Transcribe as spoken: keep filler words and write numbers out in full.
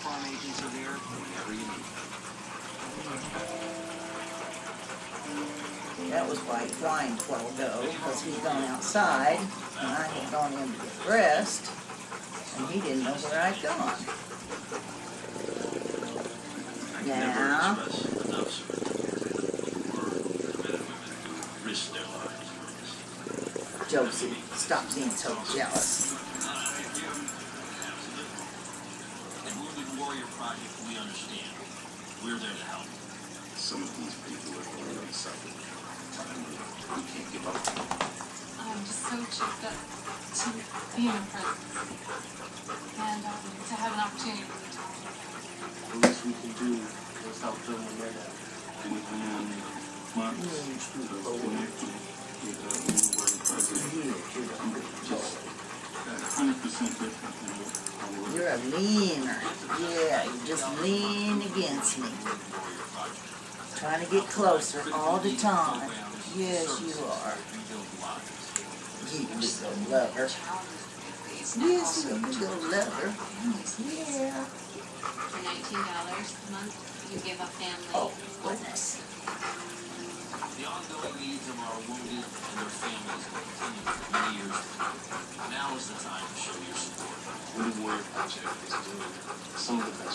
farm agents are there whenever you need them. That was why he whined a while ago, because he'd gone outside, and I had gone in to get dressed, and he didn't know where I'd gone. Now, Josie, stop being so jealous. The Wounded Warrior Project, we understand. We're there to help. Some of these people are going to suffer. We can't give up. I'm just so choked up to be in your presence and um, to have an opportunity to talk to you. The least we can do is help them when they're down. Within months of connecting with the Wounded Project, just one hundred percent different than what I was. You're a leaner. Yeah, you just lean against me. Trying to get closer all the time. Yes, you are. You big old lover. Yes, you're a big old lover. Yeah. For nineteen dollars a month, you give a family. Oh, goodness. The ongoing needs of our wounded and their families will continue for many years to come. Now is the time to show your support. Wounded Warrior Project is doing some of the best